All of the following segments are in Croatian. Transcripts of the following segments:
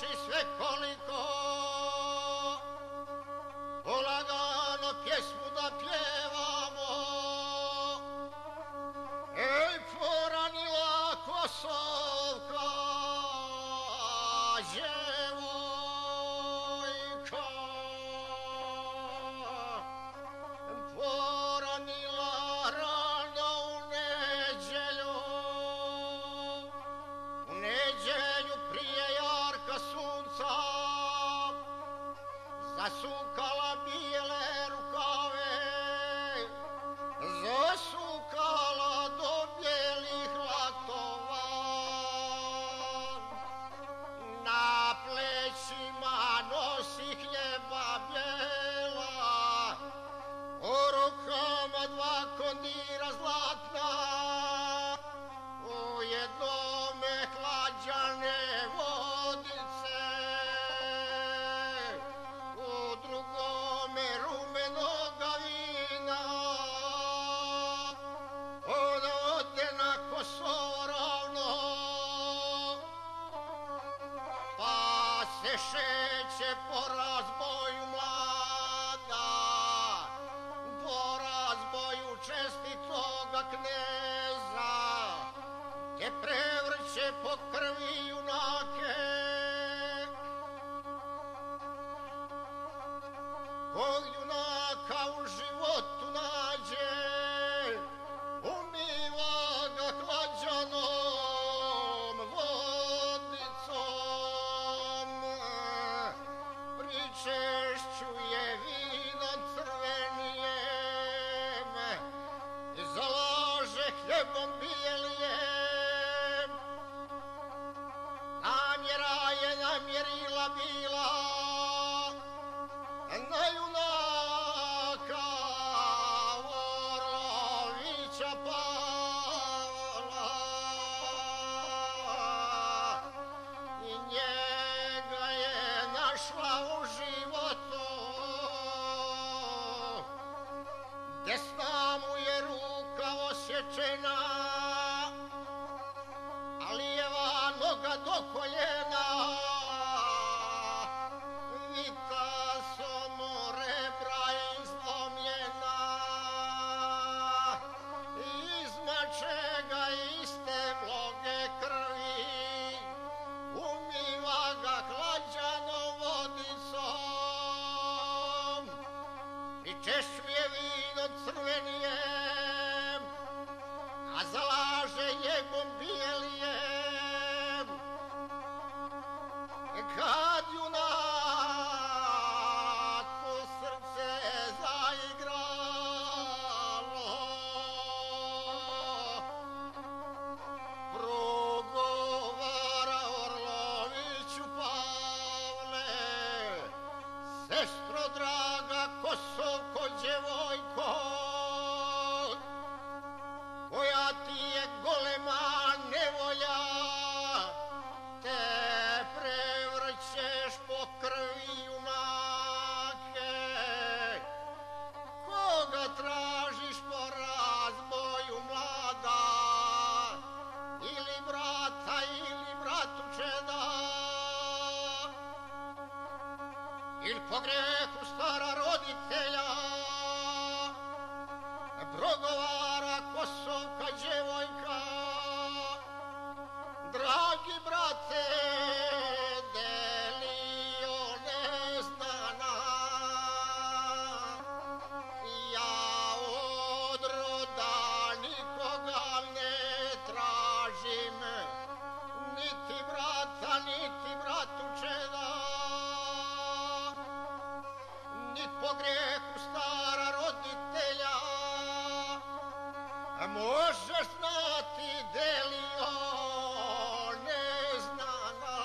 duši svekoliko, polagano pjesmu da pjevamo. Ej, poranila Kosovka, djevojka, poranila rano u neđelju prije jarka sunca, zasukala bijele rukave, zasukala do bijelih latova, na plećima nosi hljeba bijela, u rukama dva kondira zlatna, u jednome hlađane vodice, u drugome rumenoga vina. Ona ode na Kosovo ravno, pa se šeće po razboju mlada, po razboju čestitoga kneza, te prevrće po krvi junake. Kog junaka u životu nađe, umiva ga hlađanom vodicom, pričešćuje vinom crvenijem i zalaže hljebom bijelijem. Namjera je namjerila bila na junaka Orlovića Pavla, i njega je našla u životu, desna mu je ruka osječena, a lijeva noga do koljena, vita su mu rebra izlomljena, izmače ga iste vloge krvi, umiva ga hlađanom vodicom, pričešćuje vinom crvenijem, a zalaže jegom bijelijem. Kad junaku srce zaigralo, progovara Orloviću Pavle, sestro draga Kosovko djevojko, koja ti je golema nevolja, te prevrćeš po krvi junake. Koga tražiš po razboju mlada, ili brata ili bratučeda, ili po grehu stara roditelja, progovara Kosovka djevojka. Dragi brate, delio neznana, ja od roda nikoga ne tražim, niti brata, niti bratučeda, nit po grehu stara roditelja. Možeš znati delio neznana,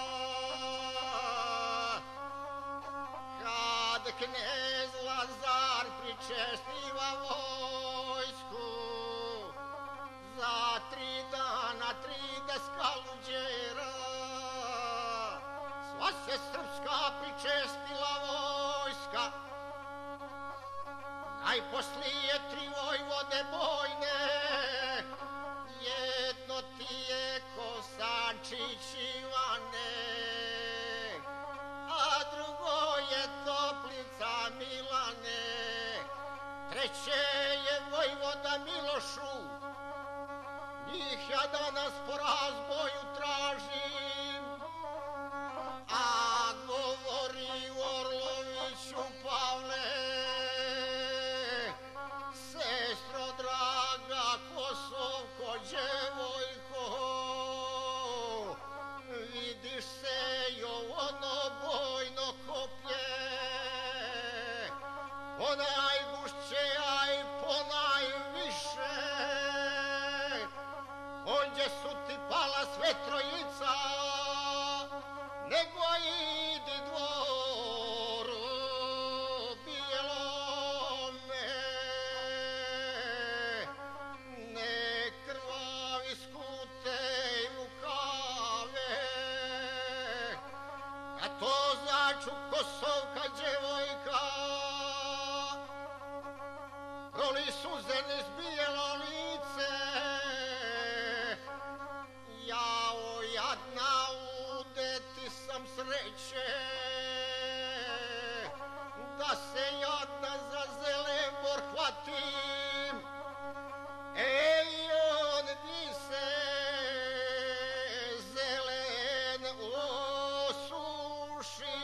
kad knez Lazar pričestiva vojsku, za 3 dana 30 kaluđera, sva se srpska pričestila vojska, najposlije 3 vojvode bojne, jedno ti je Kosančić Ivane, plaču kosovka djevojka, roli suze ne zbijelo lice. Jao, jadna, udeti sam sreće, da se jadna za Zelenbor hvatim. Ej, on di se zelen osuši.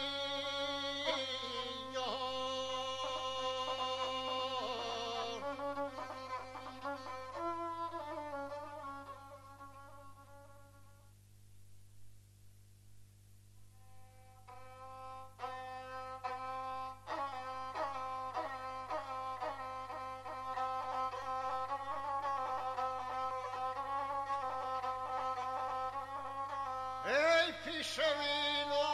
Ej, piše vino,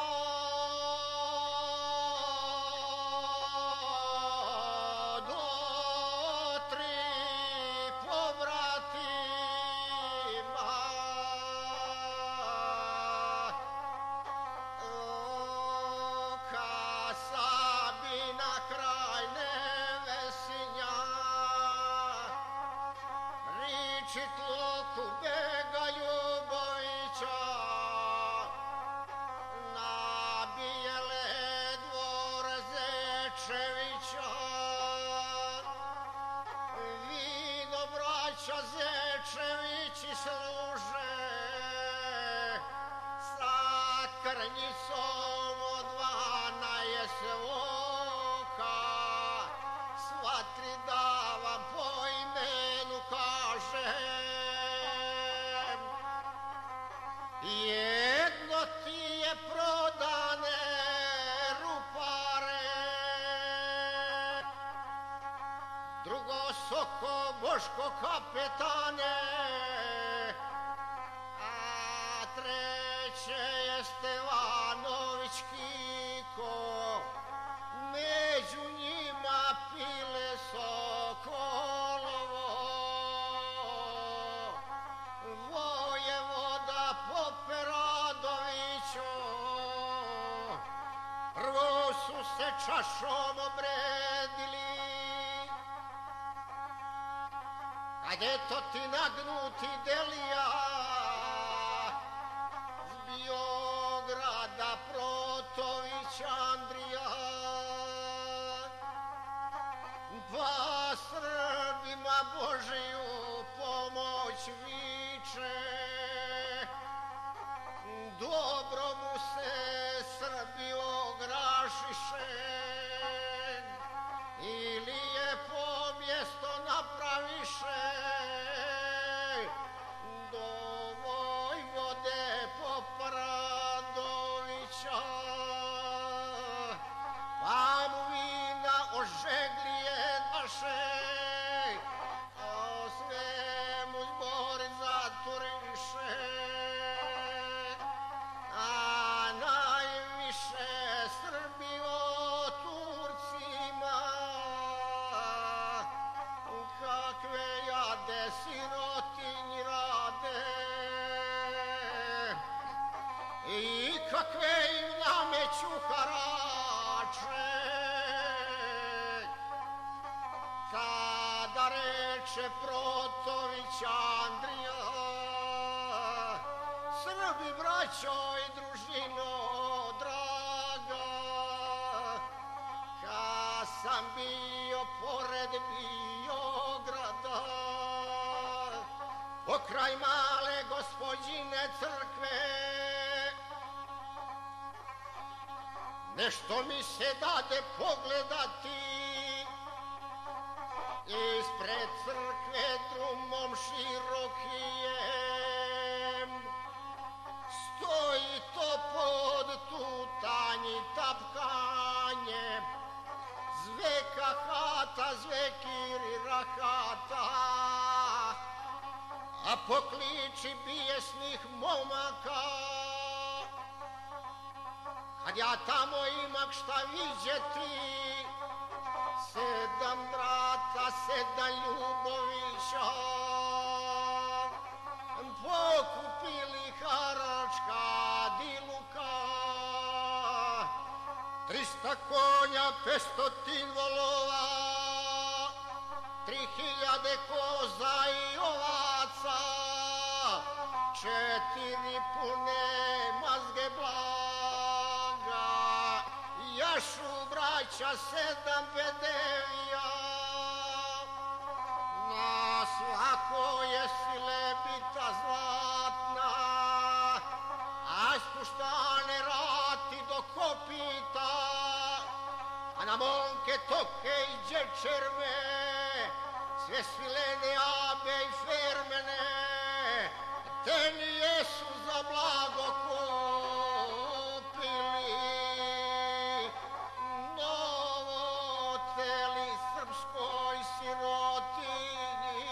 do 3 povratima. Kasa bi na kraj nevesinja, riči tloku bega Ljubovića. Vino braća Zečevići služe, sa krnjicom od 12 oka, sva 3 da vam po imenu kažem. Jedno ti je prodane, Rupare, drugo Soko Boško kapetane, a treće je Stevanović Kiko, među njima Pile Sokolovo, vojevoda Poperadovićo. Prvo su se čašom obredili, kad eto ti nagnuti Delija z Biograda Protović Andrija, pa Srbima Božiju pomoć viče, dobro mu se Srbi ograšiše, ili je po mjesto napraviše, do vojvode Poparadovića, pa mu vina ožeglije naše, a sve mu zbor zaturiše, a najviše Srbi o Turcima, kakve jade sirotinji rade i kakve im nameću harače. Kada reče Protović Andrija, Srbi braćo i družino draga, kad sam bio pored Biograda, pokraj male Gospođine crkve, nešto mi se dade pogledati. Ispred crkve drumom širokijem stoji to pod tutanji tapkanje, zveka hata, zvekiri rahata, a pokliči bijesnih momaka. Kad ja tamo imak šta vidjeti, 7 brata, 7 Ljubovića, pokupili haračka diluka, 300 konja, 500 volova, 3000 koza i ovaca, 4 pune mazge blaga, jašu braća 7 bedevija, na svako je silebita zlatna, a spuštane rati do kopita, a na momke toke i dječerme, sve svilene abe i fermene, te nijesu za blago kupili, novoteli srpskoj sirotinji,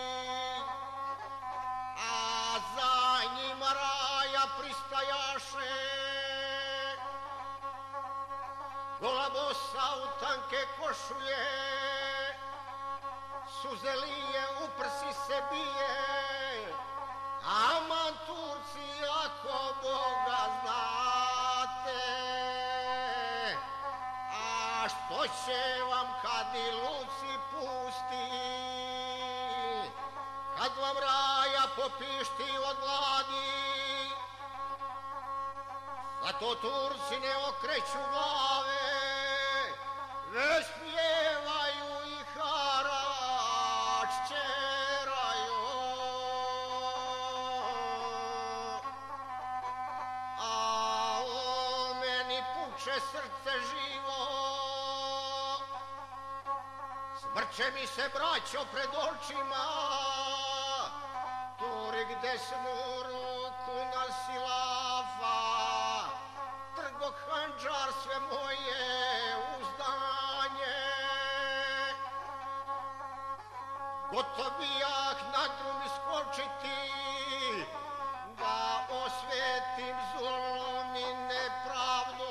a za njima raja pristajaše, gola bosa u tanke košulje, suze lije, u prsi se bije, aman Turci, ako Boga znate, a što će vam kad i luci pusti, kad vam raja popišti od gladi, zato Turci ne okreću glave, već pjevaju i harač čeraju. A o meni puče srce živo, smrće mi se braćo pred očima, Turik desnu ruku na silafa, Trgo Handžar sve moje uzdanje, gotov bijak na drum iskočiti, da osvetim zulum i nepravdu.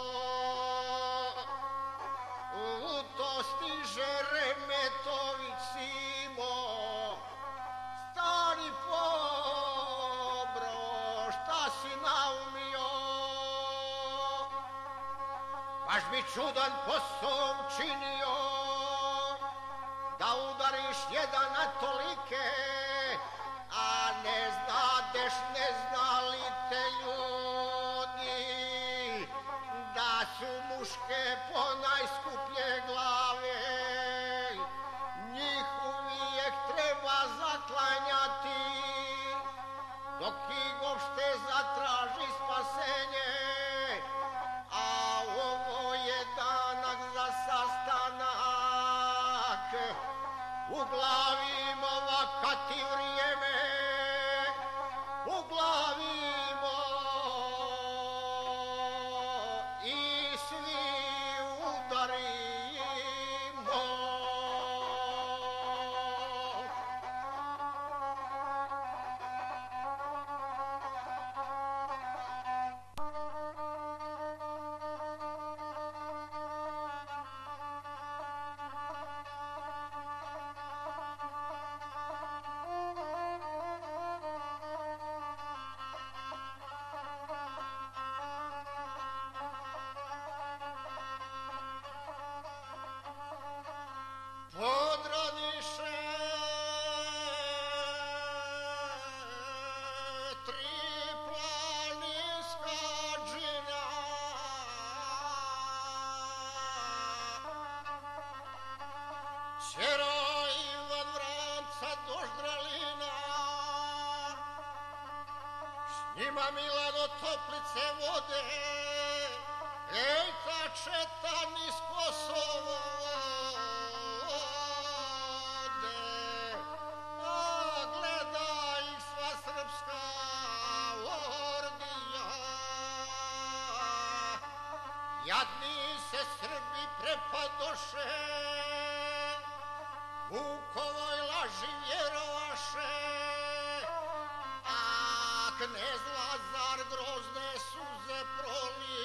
U to stiže Remetović Simo, stari pobro, šta si naumio? Baš bi čudan posao učinio, da udariš jedan na tolike, a ne znadeš, ne znali te ljudi, da su muške ponajskuplje glave, njih uvijek treba zaklanjati, dok ih uopšte zatraži spasenje, a ovo je danak za sastanak, uglavimo vakati vrijeme, uglavimo i svi udarimo. Podradiše tri planinska džina, Ćero Ivan Vranca Doždralina, s njima Milano Toplice vode, ej ta četa niz Kosovo vode, a gleda ih sva srpska ordija. Jadni se Srbi prepadoše, Vukovoj laži vjerovaše, a knez Lazar grozne suze proli,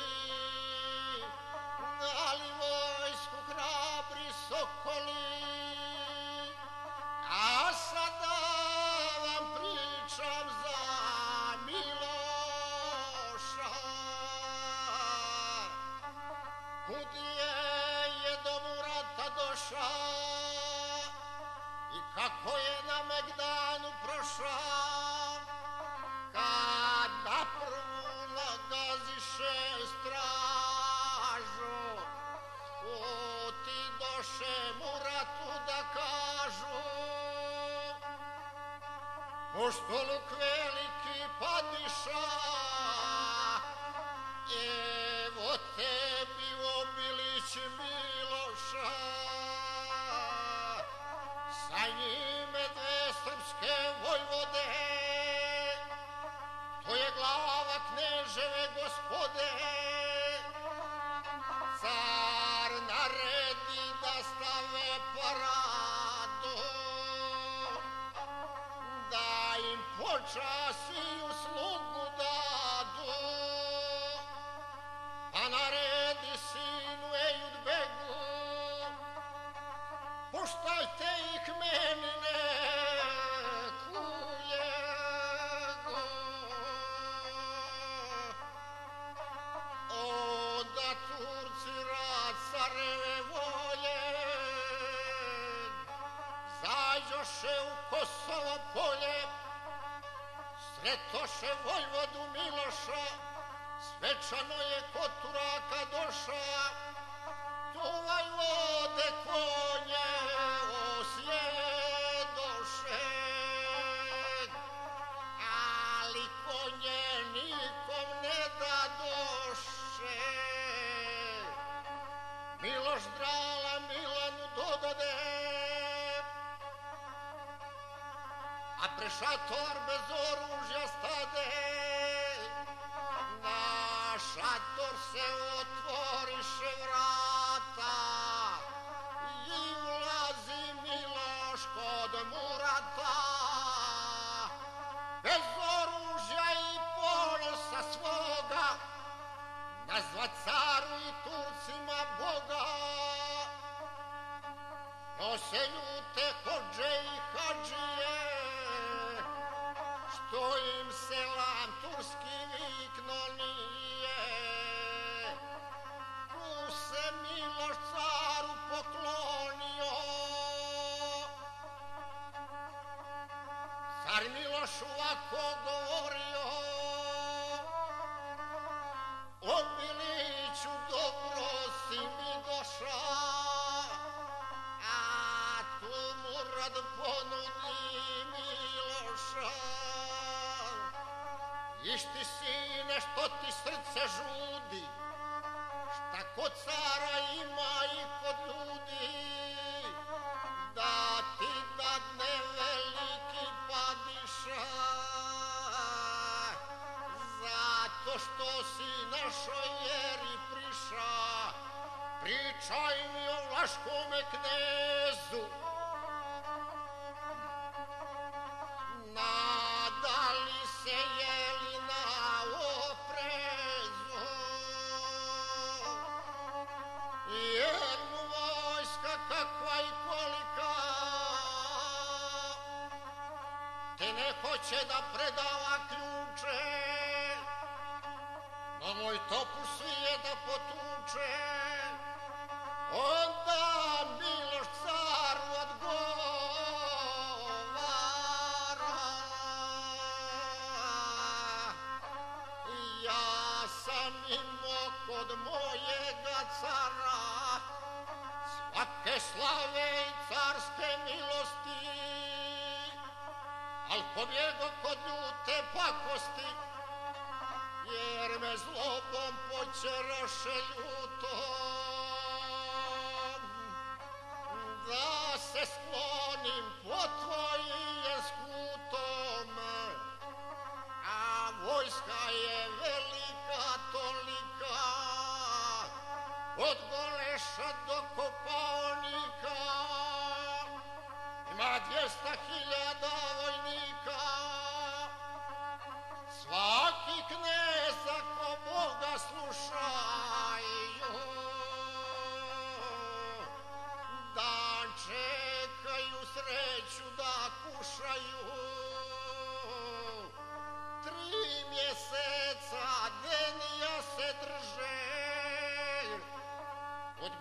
ali vojsku hrabri sokoli. A sada vam pričam za Miloša, Čudije je do Murata doša i kako je na Megdanu proša, kad naprvu nagaziše stražu, otidoše Muratu da kažu, poštoluk veliki padiša, evo tebi obilić Miloša, sa njime dve srpske vojvode, to je glava kneževe gospode. Car naredi da stave paradu, da im počasi uslugu dadu, pa naredi sinu Ejutbegu, puštajte ih meni neku ljegu. Onda Turci rad careve volje zađoše u Kosovo polje, sretoše vojvodu Miloša, svečano je kod Turaka doša, tu vojvode konje osjedoše, ali konje nikom ne dadoše. Miloš Drala Milanu dodade, a pre šator bez oružja stade, na šator se otvoriše vrata i ulazi Miloš kod Murata, bez oružja i ponosa svoga, nazva caru i Turcima Boga. No se ljute hođe i hadžije, što im selam turski vikno nije. Tu se Miloš caru poklonio, car Miloš ovako govorio, o Miliću dobro si mi doša, a tu Murad ponudi Miloša. Išti sine što ti srce žudi, šta kod cara ima i kod ljudi, da ti dadne veliki padiša, zato što si našoj vjeri priša. Pričaj mi o vlaškome knezu, nadali se jeli na oprezu, jednu vojska kakva i kolika te ne hoće da predava ključe, no moj topuz svije da potuče. Onda Miloš caru odgovara, ja sam imao kod mojega cara svake slave i carske milosti, al pobjego kod ljute pakosti, jer me zlobom počeraše ljutom, da se sklonim po tvojim skutom, a vojska je velika tolika, od Goleša do Kopaonika, ima 200.000 vojnika, svaki knez ako Boga slušaju, dan čekaju sreću da kušaju. 3 mjeseca denija se drže,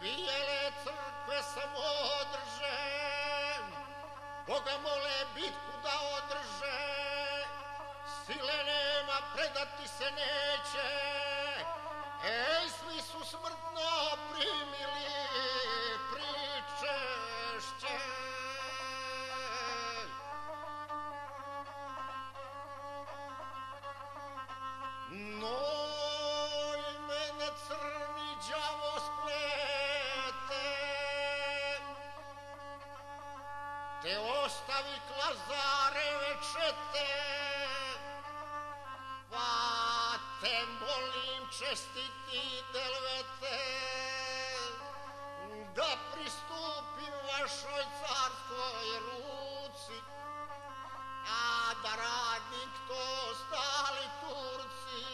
bijele crkve samo održe, Boga mole bitku da održe, sile nema, predati se neće, ej, svi su smrtno primili pričešće. Noj mene crni đavo splete, te ostavi Lazareve čete, pa te molim čestiti Delvete, da pristupim vašoj carskoj ruci, a da radnik to stali Turci,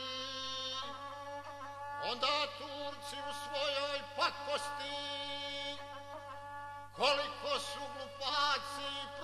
onda Turci u svojoj pakosti, koliko su glupaci